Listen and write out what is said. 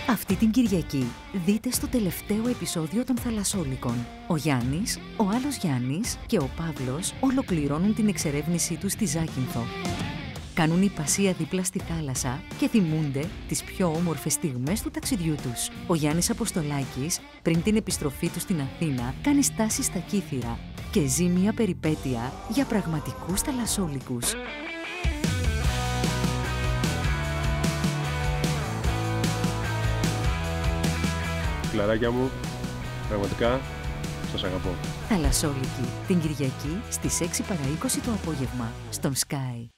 Αυτή την Κυριακή δείτε στο τελευταίο επεισόδιο των Θαλασσόλικων. Ο Γιάννης, ο άλλος Γιάννης και ο Παύλος ολοκληρώνουν την εξερεύνησή τους στη Ζάκυνθο. Κάνουν υπασία δίπλα στη θάλασσα και θυμούνται τις πιο όμορφες στιγμές του ταξιδιού τους. Ο Γιάννης Αποστολάκης, πριν την επιστροφή του στην Αθήνα, κάνει στάση στα Κύθυρα και ζει μια περιπέτεια για πραγματικούς θαλασσόλικους. Φιλαράκια μου, πραγματικά σας αγαπώ. Θαλασσόλικοι, την Κυριακή στις 6 παρά 20 το απόγευμα, στον Sky.